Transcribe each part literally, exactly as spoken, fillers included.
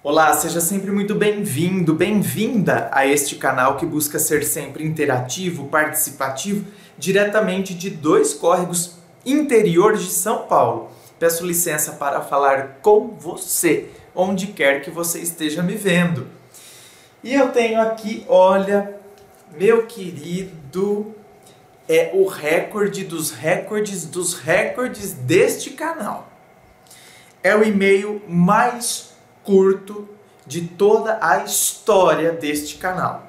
Olá, seja sempre muito bem-vindo, bem-vinda a este canal que busca ser sempre interativo, participativo, diretamente de dois córregos interiores de São Paulo. Peço licença para falar com você, onde quer que você esteja me vendo. E eu tenho aqui, olha, meu querido, é o recorde dos recordes dos recordes deste canal. É o e-mail mais curto de toda a história deste canal.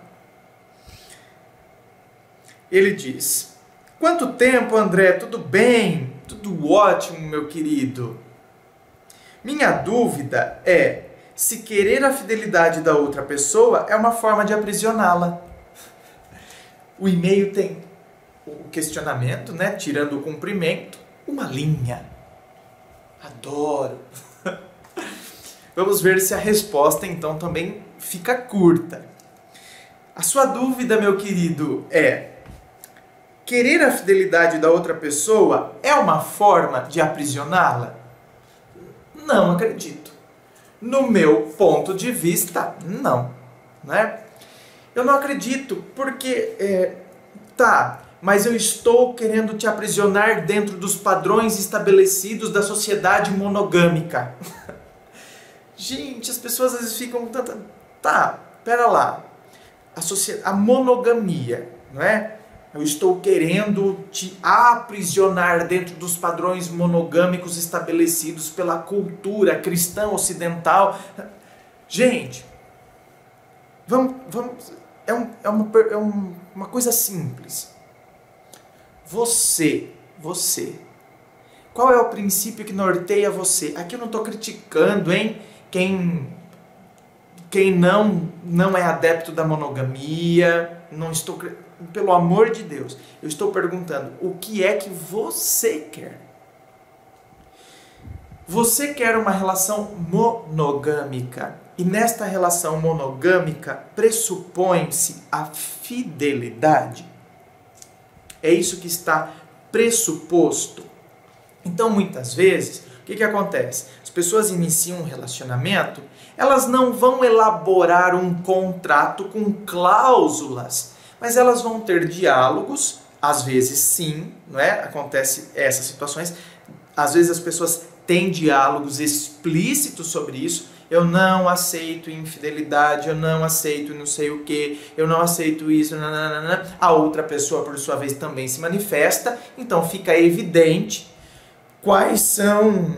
Ele diz: quanto tempo, André? Tudo bem? Tudo ótimo, meu querido. Minha dúvida é se querer a fidelidade da outra pessoa é uma forma de aprisioná-la. O e-mail tem o questionamento, né? Tirando o cumprimento, uma linha. Adoro. Vamos ver se a resposta então também fica curta. A sua dúvida, meu querido, é: querer a fidelidade da outra pessoa é uma forma de aprisioná-la? Não acredito. No meu ponto de vista, não. Né? Eu não acredito porque, é, tá, mas eu estou querendo te aprisionar dentro dos padrões estabelecidos da sociedade monogâmica. Gente, as pessoas às vezes ficam tanta... Tá, pera lá. A, sociedade, a monogamia, não é? Eu estou querendo te aprisionar dentro dos padrões monogâmicos estabelecidos pela cultura cristã ocidental. Gente, vamos... vamos é, um, é, uma, é um, uma coisa simples. Você, você... Qual é o princípio que norteia você? Aqui eu não estou criticando, hein? Quem, quem não, não é adepto da monogamia, não estou, pelo amor de Deus, eu estou perguntando, o que é que você quer? Você quer uma relação monogâmica, e nesta relação monogâmica pressupõe-se a fidelidade. É isso que está pressuposto. Então, muitas vezes, o que que acontece? As pessoas iniciam um relacionamento, elas não vão elaborar um contrato com cláusulas, mas elas vão ter diálogos, às vezes sim, não é? Acontece essas situações, às vezes as pessoas têm diálogos explícitos sobre isso. Eu não aceito infidelidade, eu não aceito não sei o que, eu não aceito isso, nananana. A outra pessoa, por sua vez, também se manifesta, então fica evidente quais são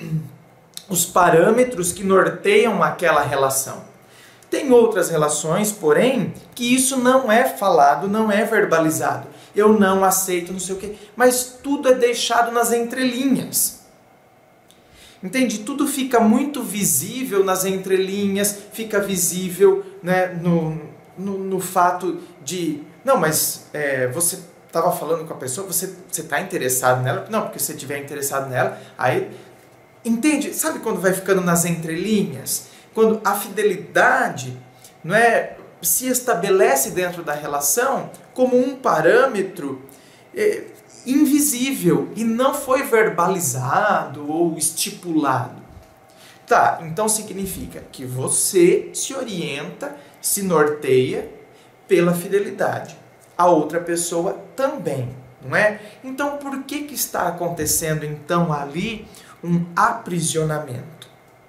os parâmetros que norteiam aquela relação. Tem outras relações, porém, que isso não é falado, não é verbalizado. Eu não aceito não sei o quê, mas tudo é deixado nas entrelinhas. Entende? Tudo fica muito visível nas entrelinhas, fica visível, né, no, no, no fato de... Não, mas é, você... estava falando com a pessoa, você está interessado nela? Não, porque se você estiver interessado nela, aí... Entende? Sabe quando vai ficando nas entrelinhas? Quando a fidelidade, não é, se estabelece dentro da relação como um parâmetro é, invisível e não foi verbalizado ou estipulado. Tá, então significa que você se orienta, se norteia pela fidelidade. A outra pessoa também, não é? Então, por que que está acontecendo, então, ali um aprisionamento?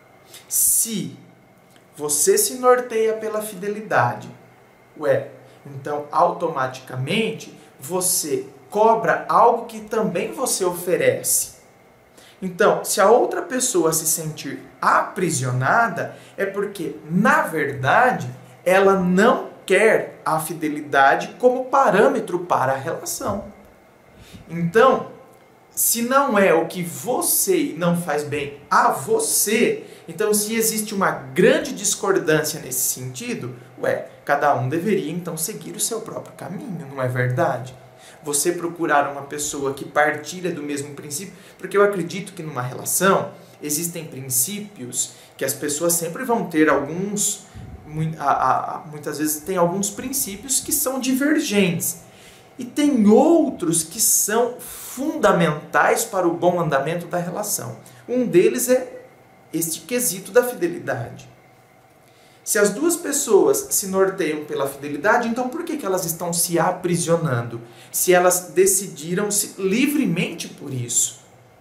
Se você se norteia pela fidelidade, ué, então, automaticamente, você cobra algo que também você oferece. Então, se a outra pessoa se sentir aprisionada, é porque, na verdade, ela não quer a fidelidade como parâmetro para a relação. Então, se não é o que você não faz bem a você, então se existe uma grande discordância nesse sentido, ué, cada um deveria então seguir o seu próprio caminho, não é verdade? Você procurar uma pessoa que partilha do mesmo princípio, porque eu acredito que numa relação existem princípios que as pessoas sempre vão ter alguns... muitas vezes tem alguns princípios que são divergentes e tem outros que são fundamentais para o bom andamento da relação. Um deles é este quesito da fidelidade. Se as duas pessoas se norteiam pela fidelidade, então por que que elas estão se aprisionando? Se elas decidiram-se livremente por isso.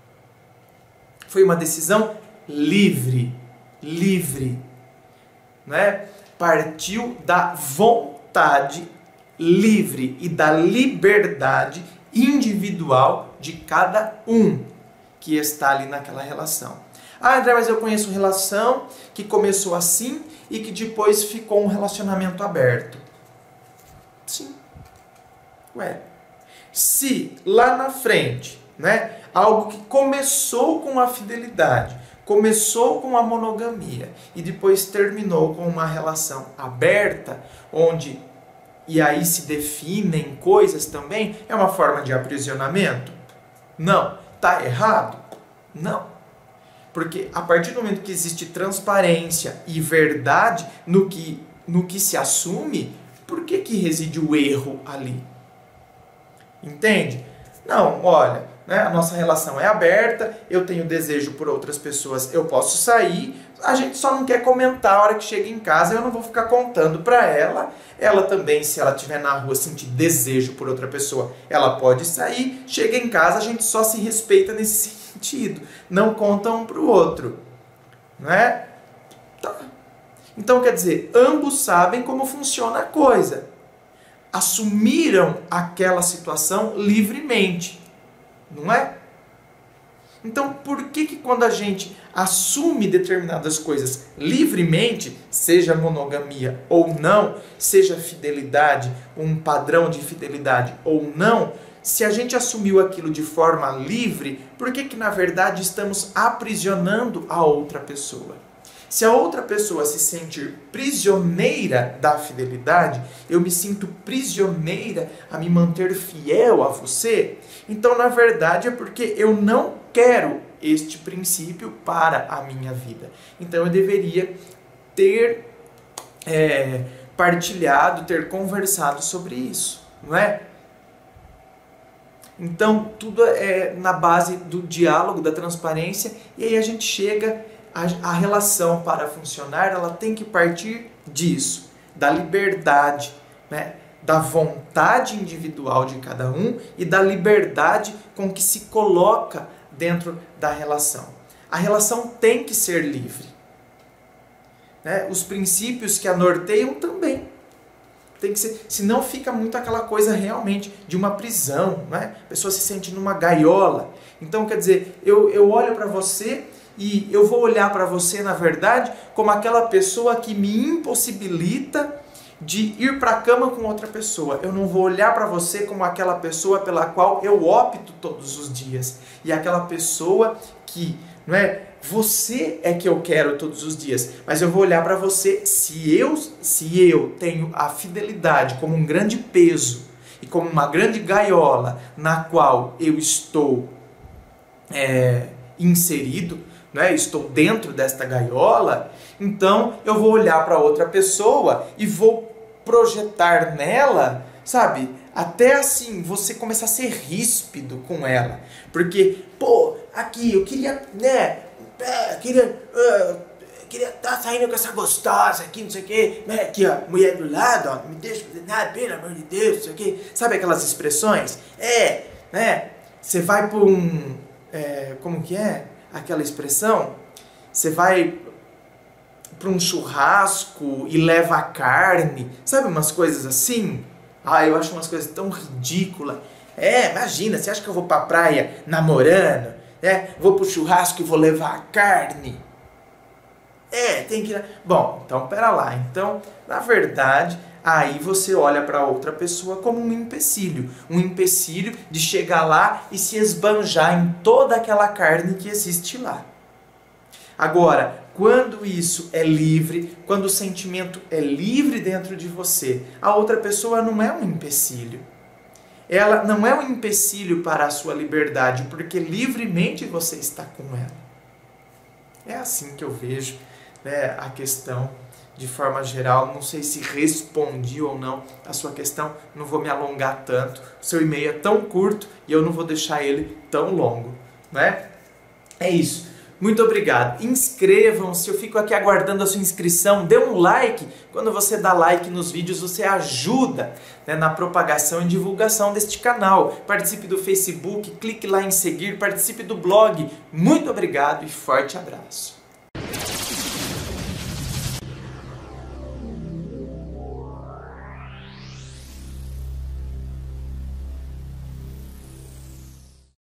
Foi uma decisão livre, livre, né? Partiu da vontade livre e da liberdade individual de cada um que está ali naquela relação. Ah, André, mas eu conheço relação que começou assim e que depois ficou um relacionamento aberto. Sim. Ué, se lá na frente, né, algo que começou com a fidelidade, começou com a monogamia e depois terminou com uma relação aberta, onde, e aí se definem coisas também, é uma forma de aprisionamento? Não. Está errado? Não. Porque a partir do momento que existe transparência e verdade no que, no que se assume, por que que reside o erro ali? Entende? Não, olha, né, a nossa relação é aberta, eu tenho desejo por outras pessoas, eu posso sair, a gente só não quer comentar a hora que chega em casa, eu não vou ficar contando para ela. Ela também, se ela estiver na rua sentir desejo por outra pessoa, ela pode sair, chega em casa, a gente só se respeita nesse sentido, não conta um para o outro, não é? Tá. Então, quer dizer, ambos sabem como funciona a coisa, assumiram aquela situação livremente, não é? Então, por que que quando a gente assume determinadas coisas livremente, seja monogamia ou não, seja fidelidade, um padrão de fidelidade ou não, se a gente assumiu aquilo de forma livre, por que que na verdade estamos aprisionando a outra pessoa? Se a outra pessoa se sentir prisioneira da fidelidade, eu me sinto prisioneira a me manter fiel a você, então na verdade é porque eu não quero este princípio para a minha vida. Então eu deveria ter é, partilhado, ter conversado sobre isso, não é? Então tudo é na base do diálogo, da transparência, e aí a gente chega... A, a relação para funcionar, ela tem que partir disso, da liberdade, né? Da vontade individual de cada um e da liberdade com que se coloca dentro da relação. A relação tem que ser livre, né? Os princípios que a norteiam também. Tem que ser, senão fica muito aquela coisa realmente de uma prisão, né? A pessoa se sente numa gaiola. Então, quer dizer, eu, eu olho para você... E eu vou olhar para você, na verdade, como aquela pessoa que me impossibilita de ir para a cama com outra pessoa. Eu não vou olhar para você como aquela pessoa pela qual eu opto todos os dias. E aquela pessoa que, não é, você é que eu quero todos os dias. Mas eu vou olhar para você, se eu, se eu tenho a fidelidade como um grande peso e como uma grande gaiola na qual eu estou é, inserido, né? Estou dentro desta gaiola, então eu vou olhar para outra pessoa e vou projetar nela, sabe? Até assim, você começar a ser ríspido com ela. Porque, pô, aqui, eu queria, né? É, queria... Uh, queria estar tá saindo com essa gostosa aqui, não sei o quê, né? Aqui, ó, mulher do lado, ó, não me deixa fazer nada, pelo amor de Deus, não sei o quê. Sabe aquelas expressões? É, né? Você vai para um... É, como que é? Aquela expressão, você vai para um churrasco e leva a carne, sabe umas coisas assim? Ah, eu acho umas coisas tão ridículas. É, imagina, você acha que eu vou para a praia namorando? É, vou para o churrasco e vou levar a carne? É, tem que... Bom, então pera lá. Então, na verdade, aí você olha para outra pessoa como um empecilho. Um empecilho de chegar lá e se esbanjar em toda aquela carne que existe lá. Agora, quando isso é livre, quando o sentimento é livre dentro de você, a outra pessoa não é um empecilho. Ela não é um empecilho para a sua liberdade, porque livremente você está com ela. É assim que eu vejo, né, a questão de forma geral. Não sei se respondi ou não a sua questão, não vou me alongar tanto. O seu e-mail é tão curto e eu não vou deixar ele tão longo, né? É isso. Muito obrigado. Inscrevam-se, eu fico aqui aguardando a sua inscrição. Dê um like. Quando você dá like nos vídeos, você ajuda, né, na propagação e divulgação deste canal. Participe do Facebook, clique lá em seguir, participe do blog. Muito obrigado e forte abraço.